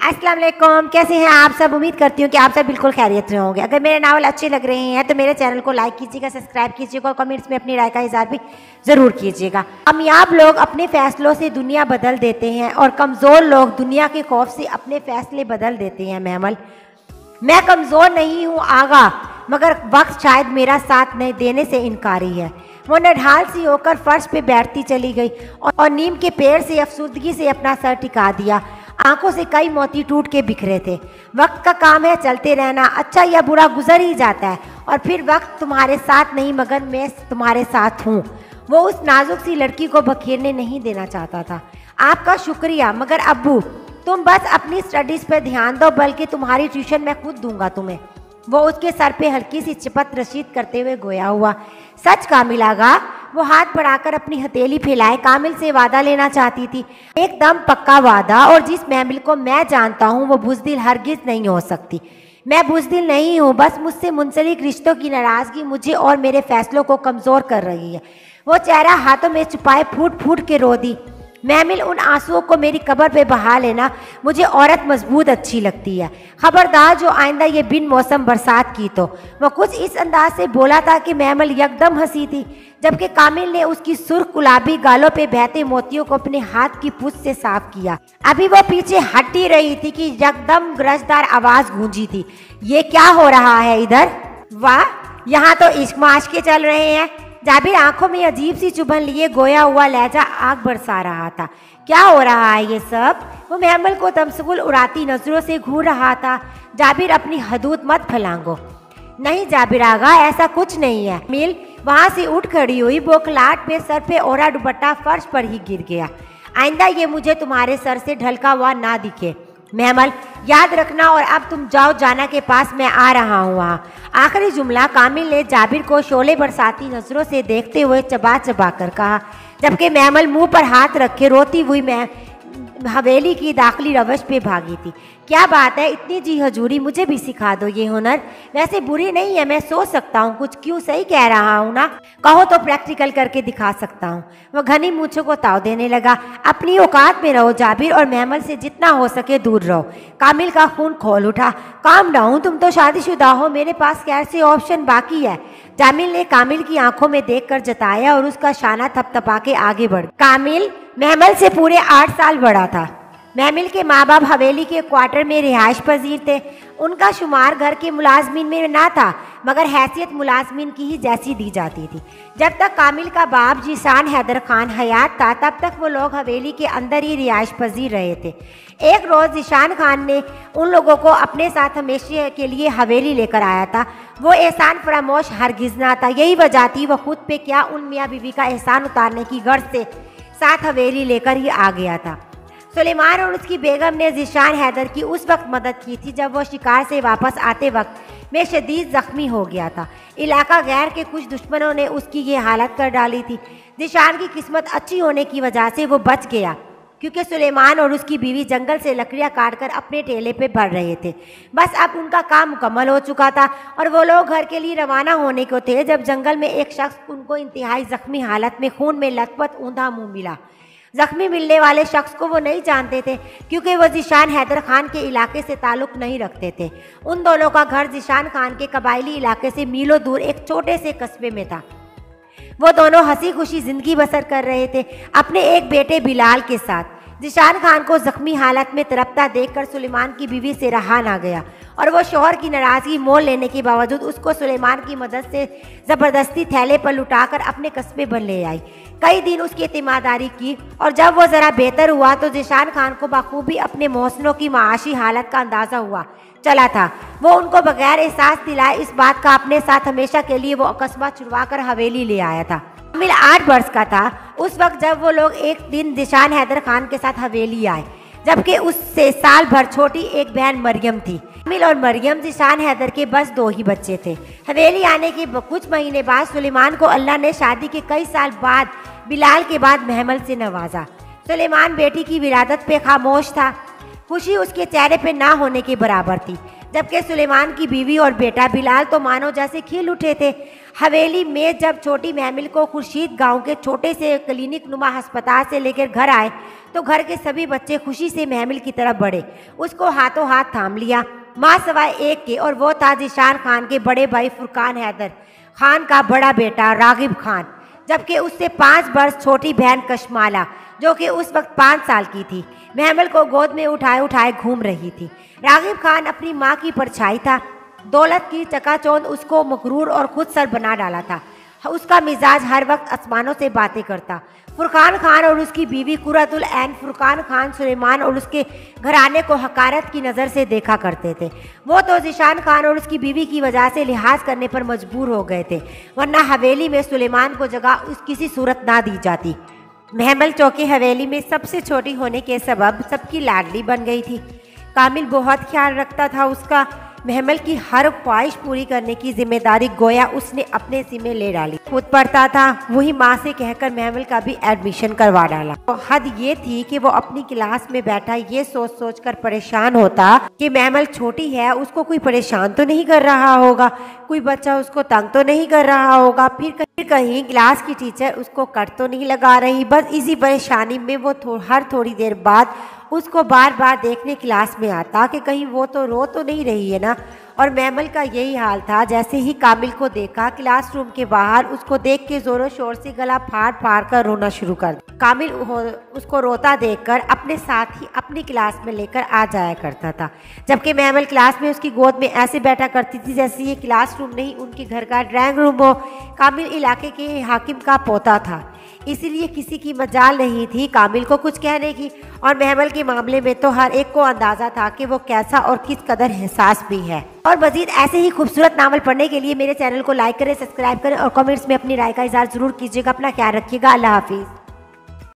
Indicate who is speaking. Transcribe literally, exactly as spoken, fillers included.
Speaker 1: अस्सलाम वालेकुम, कैसे हैं आप सब। उम्मीद करती हूँ कि आप सब बिल्कुल खैरियत से होंगे। अगर मेरे नावल अच्छे लग रहे हैं तो मेरे चैनल को लाइक कीजिएगा, सब्सक्राइब कीजिएगा और कमेंट्स में अपनी राय का इज़हार भी ज़रूर कीजिएगा। कामयाब लोग अपने फैसलों से दुनिया बदल देते हैं और कमज़ोर लोग दुनिया के खौफ से अपने फैसले बदल देते हैं। महमल, मैं कमज़ोर नहीं हूँ आगा, मगर वक्त शायद मेरा साथ नहीं देने से इनकारी है। वो नढाल सी होकर फर्श पे बैठती चली गई और नीम के पेड़ से अफसुर्दगी से अपना सर टिका दिया। आंखों से कई मोती टूट के बिखरे थे। वक्त का काम है चलते रहना, अच्छा या बुरा गुजर ही जाता है और फिर वक्त तुम्हारे साथ नहीं मगर मैं तुम्हारे साथ हूँ। वो उस नाजुक सी लड़की को बखेरने नहीं देना चाहता था। आपका शुक्रिया, मगर अब्बू तुम बस अपनी स्टडीज़ पे ध्यान दो, बल्कि तुम्हारी ट्यूशन मैं खुद दूंगा तुम्हें। वो उसके सर पे हल्की सी चिपत रशीद करते हुए गोया हुआ। सच कामिल आगा, वो हाथ बढ़ाकर अपनी हथेली फैलाए कामिल से वादा लेना चाहती थी, एकदम पक्का वादा। और जिस महमिल को मैं जानता हूँ वो बुज़दिल हरगिज़ नहीं हो सकती। मैं बुज़दिल नहीं हूँ, बस मुझसे मुंसलिक रिश्तों की नाराज़गी मुझे और मेरे फैसलों को कमज़ोर कर रही है। वो चेहरा हाथों में छुपाए फूट फूट के रो दी। महमिल, उन आंसुओं को मेरी कब्र पे बहा लेना, मुझे औरत मजबूत अच्छी लगती है। खबरदार जो आइंदा ये बिन मौसम बरसात की तो। वह कुछ इस अंदाज से बोला था कि महमिल यकदम हंसी थी, जबकि कामिल ने उसकी सुर्ख गुलाबी गालों पे बहते मोतियों को अपने हाथ की पूंछ से साफ किया। अभी वो पीछे हट ही रही थी कि यकदम गरजदार आवाज गूंजी थी, ये क्या हो रहा है इधर? वाह, यहाँ तो इश्क माश्के चल रहे हैं। जाबिर आंखों में अजीब सी चुभन लिए गोया हुआ लहजा आग बरसा रहा था। क्या हो रहा है ये सब? वो महमल को तमसकुल उड़ाती नजरों से घूर रहा था। जाबिर, अपनी हदूद मत फैलांगो। नहीं जाबिर आगा, ऐसा कुछ नहीं है। मिल वहां से उठ खड़ी हुई, बोखलाहट पे सर पे ओढ़ा दुपट्टा फर्श पर ही गिर गया। आइंदा ये मुझे तुम्हारे सर से ढलका हुआ ना दिखे। महमल, याद रखना, और अब तुम जाओ, जाना के पास मैं आ रहा हूँ वहाँ। आखिरी जुमला कामिल ने जाबिर को शोले बरसाती नजरों से देखते हुए चबा चबा कर कहा, जबकि महमल मुंह पर हाथ रखे रोती हुई मैं हवेली की दाखिली रवश पे भागी थी। क्या बात है, इतनी जी हजूरी, मुझे भी सिखा दो ये हुनर। वैसे बुरी नहीं है, मैं सोच सकता हूँ कुछ। क्यों, सही कह रहा हूँ ना? कहो तो प्रैक्टिकल करके दिखा सकता हूँ। वह घनी मूंछों को ताव देने लगा। अपनी औकात में रहो जाबिर, और महमल से जितना हो सके दूर रहो। कामिल का खून खोल उठा। काम डाउन, तुम तो शादीशुदा हो, मेरे पास कैसे ऑप्शन बाकी है? जामिल ने कामिल की आंखों में देखकर जताया और उसका शाना थपथपा के आगे बढ़। कामिल महमल से पूरे आठ साल बड़ा था। महमिल के माँ बाप हवेली के क्वार्टर में रिहाइश पजीर थे। उनका शुमार घर के मुलाजमीन में ना था, मगर हैसियत मुलाजमीन की ही जैसी दी जाती थी। जब तक कामिल का बाप जीशान हैदर खान हयात था, तब तक वो लोग हवेली के अंदर ही रिहाइश पजीर रहे थे। एक रोज़ जीशान खान ने उन लोगों को अपने साथ हमेशा के लिए हवेली लेकर आया था। वो एहसान फरामोश हरगिज़ ना था। यही वजह थी वह खुद पे क्या उन मियाँ बीवी का एहसान उतारने की गर्ज से साथ हवेली लेकर ही आ गया था। सुलेमान और उसकी बेगम ने जीशान हैदर की उस वक्त मदद की थी जब वो शिकार से वापस आते वक्त में शदीद जख्मी हो गया था। इलाका गैर के कुछ दुश्मनों ने उसकी ये हालत कर डाली थी। जीशान की किस्मत अच्छी होने की वजह से वो बच गया, क्योंकि सुलेमान और उसकी बीवी जंगल से लकड़ियां काटकर अपने टेले पे भर रहे थे। बस अब उनका काम मुकम्मल हो चुका था और वो लोग घर के लिए रवाना होने को थे जब जंगल में एक शख्स उनको इंतहाई जख्मी हालत में खून में लथपथ ऊंधा मुंह मिला। जख्मी मिलने वाले शख्स को वो नहीं जानते थे, क्योंकि वो जीशान हैदर खान के इलाके से ताल्लुक़ नहीं रखते थे। उन दोनों का घर जीशान खान के कबायली इलाके से मीलों दूर एक छोटे से कस्बे में था। वो दोनों हंसी खुशी जिंदगी बसर कर रहे थे अपने एक बेटे बिलाल के साथ। जीशान खान को जख्मी हालत में तड़पता देखकर सुलेमान की बीवी से रहा ना गया और वो शौहर की नाराज़गी मोल लेने के बावजूद उसको सुलेमान की मदद से ज़बरदस्ती थैले पर लुटाकर अपने कस्बे पर ले आई। कई दिन उसकी एतमादारी की और जब वो ज़रा बेहतर हुआ तो जीशान खान को बखूबी अपने मोहसिनों की माशी हालत का अंदाज़ा हुआ चला था। वो उनको बगैर एहसास दिलाए इस बात का अपने साथ हमेशा के लिए वो कस्बा छुड़वा कर हवेली ले आया था। कामिल आठ वर्ष का था उस वक्त जब वो लोग एक दिन जीशान हैदर खान के साथ हवेली आए, जबकि उससे साल भर छोटी एक बहन मरियम थी। कामिल और मरियम जीशान हैदर के बस दो ही बच्चे थे। हवेली आने के कुछ महीने बाद सुलेमान को अल्लाह ने शादी के कई साल बाद बिलाल के बाद महमल से नवाजा। सुलेमान बेटी की विरादत पे खामोश था। खुशी उसके चेहरे पे ना होने के बराबर थी। जबकि सुलेमान की बीवी और बेटा बिलाल तो मानो जैसे खिल उठे थे। हवेली में जब छोटी महमिल को खुर्शीद गांव के छोटे से क्लिनिक नुमा अस्पताल से लेकर घर आए तो घर के सभी बच्चे खुशी से महमिल की तरफ बढ़े, उसको हाथों हाथ थाम लिया। माँ सवाए एक के, और वो था ज़ीशान खान के बड़े भाई फुरकान हैदर खान का बड़ा बेटा रागिब खान, जबकि उससे पाँच वर्ष छोटी बहन कशमाला जो कि उस वक्त पाँच साल की थी, महमिल को गोद में उठाए उठाए घूम रही थी। रागिब खान अपनी माँ की परछाई था। दौलत की चकाचौंध उसको मगरूर और खुद सर बना डाला था। उसका मिजाज हर वक्त आसमानों से बातें करता। फुरकान खान और उसकी बीवी कुर्रतुल ऐन फुरकान खान सुलेमान और उसके घराने को हकारत की नज़र से देखा करते थे। वो तो ज़ीशान खान और उसकी बीवी की वजह से लिहाज करने पर मजबूर हो गए थे, वरना हवेली में सुलेमान को जगह उस किसी सूरत ना दी जाती। महमिल चौकी हवेली में सबसे छोटी होने के सबब सबकी लाडली बन गई थी। कामिल बहुत ख्याल रखता था उसका। महमिल की हर ख्वाहिश पूरी करने की जिम्मेदारी गोया उसने अपने जिम्मे ले डाली। खुद पढ़ता था, वही माँ से कहकर महमिल का भी एडमिशन करवा डाला। तो हद ये थी कि वो अपनी क्लास में बैठा ये सोच सोच कर परेशान होता कि महमिल छोटी है, उसको कोई परेशान तो नहीं कर रहा होगा, कोई बच्चा उसको तंग तो नहीं कर रहा होगा, फिर कहीं कहीं क्लास की टीचर उसको कट तो नहीं लगा रही। बस इसी परेशानी में वो थो, हर थोड़ी देर बाद उसको बार बार देखने क्लास में आता कि कहीं वो तो रो तो नहीं रही है ना। और महमिल का यही हाल था। जैसे ही कामिल को देखा क्लासरूम के बाहर, उसको देख के जोरों शोर से गला फाड़ फाड़ कर रोना शुरू कर दिया। कामिल उसको रोता देखकर अपने साथ ही अपनी क्लास में लेकर आ जाया करता था, जबकि महमिल क्लास में उसकी गोद में ऐसे बैठा करती थी जैसे ये क्लासरूम नहीं उनके घर का ड्राइंग रूम हो। कामिल इलाके के हाकिम का पोता था, इसीलिए किसी की मजाल नहीं थी कामिल को कुछ कहने की। और महमिल के मामले में तो हर एक को अंदाज़ा था कि वो कैसा और किस कदर हिसास भी है। और मजीद ऐसे ही खूबसूरत नावल पढ़ने के लिए मेरे चैनल को लाइक करें, सब्सक्राइब करें और कमेंट्स में अपनी राय का इज़हार ज़रूर कीजिएगा। अपना ख्याल रखिएगा। अल्लाह हाफिज़।